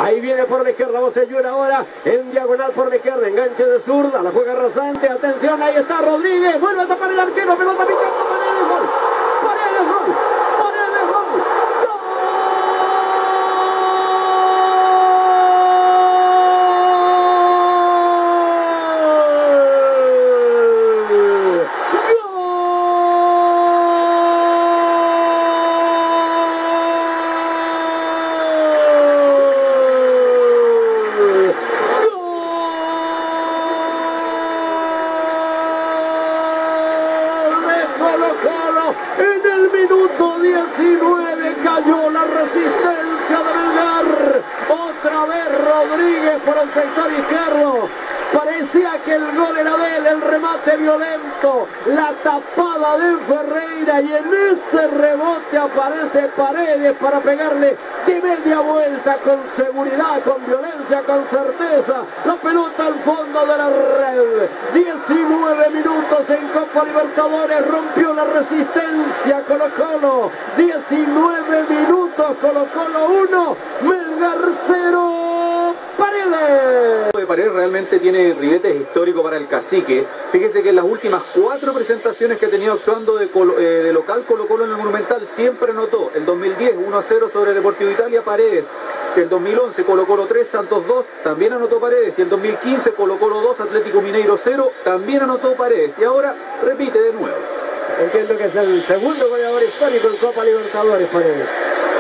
Ahí viene por la izquierda Bocellur ahora en diagonal por la izquierda, enganche de zurda, la juega rasante, atención, ahí está Rodríguez, vuelve a tapar el arquero, pelota picando, Paredes, gol, Paredes, gol, Paredes, gol. En el minuto 19 cayó la resistencia de Melgar. Otra vez Rodríguez por el sector izquierdo. Parecía que el gol era de él, el remate violento, la tapada de Ferreira y en ese rebote aparece Paredes para pegarle de media vuelta con seguridad, con violencia, con certeza. La pelota al fondo de la red. 19 minutos en Copa Libertadores, rompió la resistencia Colo-Colo. 19 minutos, Colo-Colo 1, Melgar 0. Paredes. Paredes realmente tiene ribetes históricos para el cacique. Fíjese que en las últimas 4 presentaciones que ha tenido actuando de local Colo-Colo en el Monumental siempre anotó. El 2010 1-0 sobre Deportivo Italia, Paredes. El 2011 Colo-Colo 3, Santos 2, también anotó Paredes. Y el 2015 Colo-Colo 2, Atlético Mineiro 0, también anotó Paredes. Y ahora repite de nuevo. Entiendo que es el segundo goleador histórico en Copa Libertadores, Paredes.